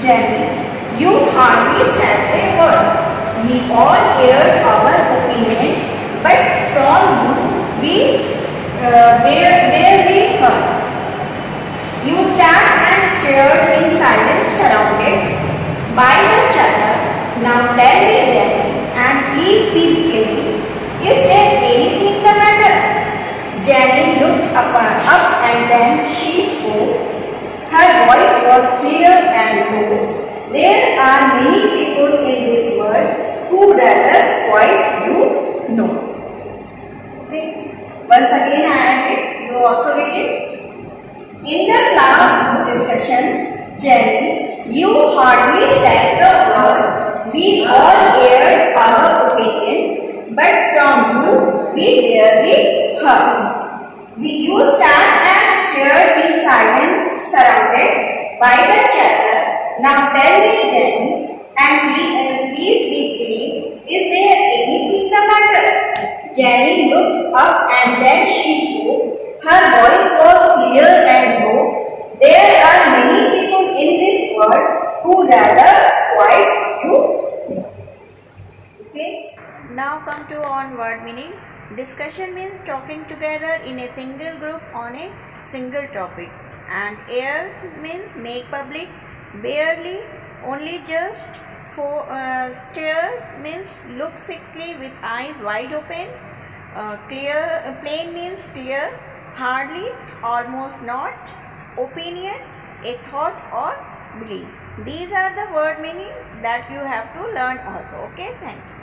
Jenny, you hardly said a word. We all aired our opinion, but from you we barely heard. You sat and stared in silence surrounded by the chatter. Now tell me Jenny, and please be plain. Is there anything the matter? Jenny looked up and then she spoke. Her voice was clear and low. There are many people in this world who rather quiet you know. Okay. Once again I add it. You also read it. In the class discussion, Jenny, you hardly said a word. We all aired our opinion, but from you we barely heard. You sat and stared in silence surrounded by the chatter. Now tell me Jenny, and please be plain, is there anything the matter? Jenny looked up and then she spoke. Her voice was clear and low. There are many people in this world who rather quiet you. Okay. Now come to on word meaning. Discussion means talking together in a single group on a single topic. And air means make public. Barely, only just. Stare means look fixedly with eyes wide open. Plain means clear. Hardly, almost not. Opinion, a thought or belief. These are the word meaning that you have to learn also. Okay, thank you.